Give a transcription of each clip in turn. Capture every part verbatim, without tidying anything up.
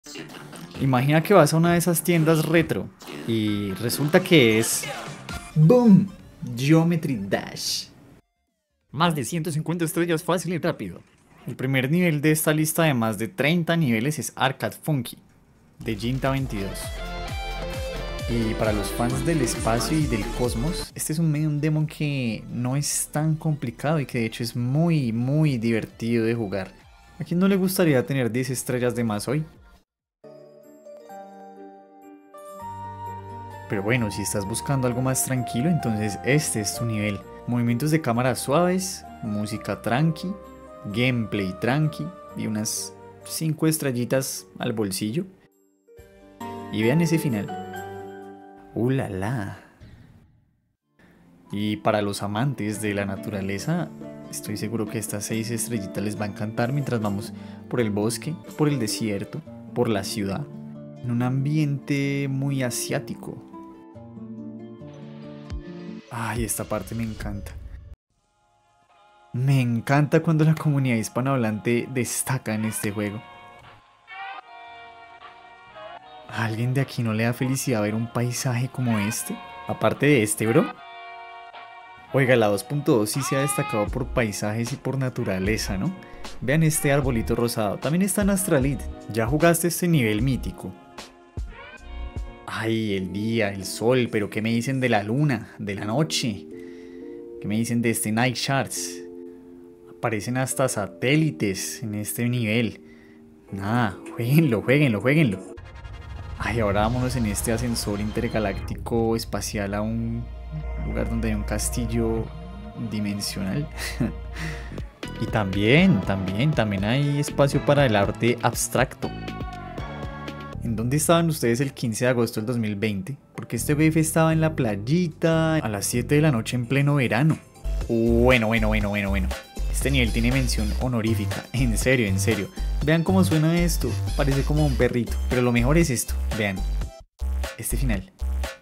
Imagina que vas a una de esas tiendas retro y resulta que es... ¡Boom! Geometry Dash. Más de ciento cincuenta estrellas fácil y rápido. El primer nivel de esta lista de más de treinta niveles es Arcade Funky, de Jinta veintidós. Y para los fans del espacio y del cosmos, este es un Medium Demon que no es tan complicado y que de hecho es muy muy divertido de jugar. ¿A quién no le gustaría tener diez estrellas de más hoy? Pero bueno, si estás buscando algo más tranquilo, entonces este es tu nivel. Movimientos de cámara suaves, música tranqui, gameplay tranqui y unas cinco estrellitas al bolsillo. Y vean ese final. ¡Uh, la, la! Y para los amantes de la naturaleza, estoy seguro que estas seis estrellitas les va a encantar mientras vamos por el bosque, por el desierto, por la ciudad, en un ambiente muy asiático. Ay, esta parte me encanta. Me encanta cuando la comunidad hispanohablante destaca en este juego. ¿A alguien de aquí no le da felicidad ver un paisaje como este? Aparte de este, bro. Oiga, la dos punto dos sí se ha destacado por paisajes y por naturaleza, ¿no? Vean este arbolito rosado. También está en Astralid. ¿Ya jugaste este nivel mítico? Ay, el día, el sol, pero ¿qué me dicen de la luna, de la noche? ¿Qué me dicen de este Night Shards? Aparecen hasta satélites en este nivel. Nada, jueguenlo, jueguenlo, jueguenlo. Ay, ahora vámonos en este ascensor intergaláctico espacial a un lugar donde hay un castillo dimensional. Y también, también, también hay espacio para el arte abstracto. ¿En dónde estaban ustedes el quince de agosto del dos mil veinte? Porque este B F estaba en la playita a las siete de la noche en pleno verano. Bueno, bueno, bueno, bueno, bueno. Este nivel tiene mención honorífica. En serio, en serio. Vean cómo suena esto. Parece como un perrito. Pero lo mejor es esto. Vean. Este final.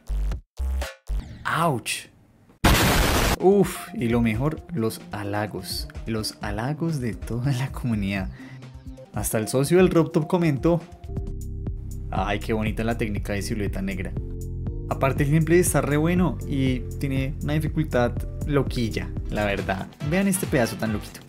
¡Auch! Uf, y lo mejor, los halagos. Los halagos de toda la comunidad. Hasta el socio del RobTop comentó. Ay, qué bonita la técnica de silueta negra. Aparte el gameplay está re bueno y tiene una dificultad loquilla, la verdad. Vean este pedazo tan loquito.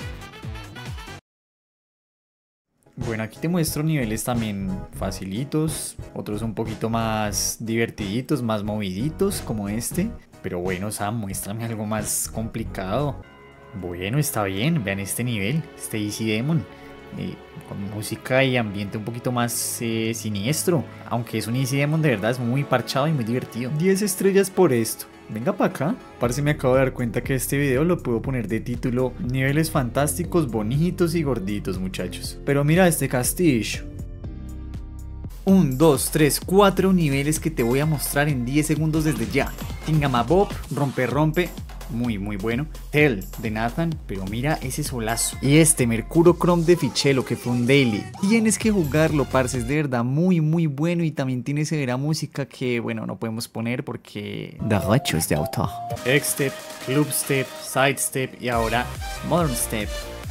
Bueno, aquí te muestro niveles también facilitos, otros un poquito más divertiditos, más moviditos como este. Pero bueno, Sam, muéstrame algo más complicado. Bueno, está bien, vean este nivel, este Easy Demon. Eh, con música y ambiente un poquito más eh, siniestro. Aunque es un Easy Demon, de verdad es muy parchado y muy divertido. diez estrellas por esto. Venga para acá. Parce, me acabo de dar cuenta que este video lo puedo poner de título Niveles fantásticos, bonitos y gorditos, muchachos. Pero mira este castillo. uno, dos, tres, cuatro niveles que te voy a mostrar en diez segundos desde ya. Thingamabob, rompe rompe. Muy muy bueno. Tell de Nathan, pero mira ese solazo. Y este Mercuro Chrome de Fichelo, que fue un daily. Tienes que jugarlo, parce, es de verdad muy muy bueno. Y también tiene severa música que, bueno, no podemos poner porque derechos de autor. X-Step, Club Step, Side Step y ahora Modern Step.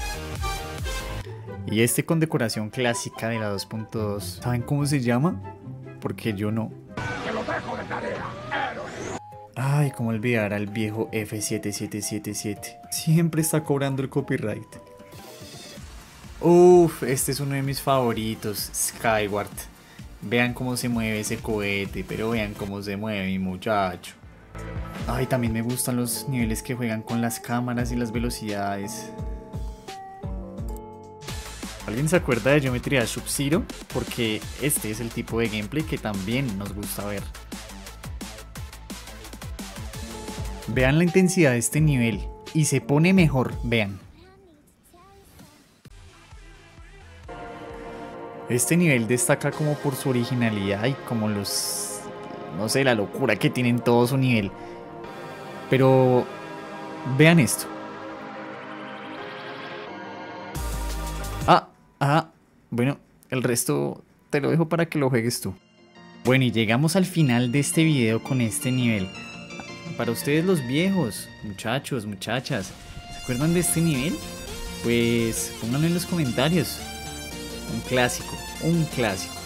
Y este con decoración clásica de la dos punto dos. ¿Saben cómo se llama? Porque yo no. Te lo dejo de tarea. Ay, cómo olvidar al viejo F siete siete siete siete. Siempre está cobrando el copyright. Uf, este es uno de mis favoritos, Skyward. Vean cómo se mueve ese cohete, pero vean cómo se mueve mi muchacho. Ay, también me gustan los niveles que juegan con las cámaras y las velocidades. ¿Alguien se acuerda de Geometry Dash Sub-Zero? Porque este es el tipo de gameplay que también nos gusta ver. Vean la intensidad de este nivel y se pone mejor, vean. Este nivel destaca como por su originalidad y como los... no sé, la locura que tienen todo su nivel. Pero vean esto. Ah, ah, bueno, el resto te lo dejo para que lo juegues tú. Bueno, y llegamos al final de este video con este nivel. Para ustedes los viejos, muchachos, muchachas, ¿se acuerdan de este nivel? Pues pónganlo en los comentarios. Un clásico, un clásico.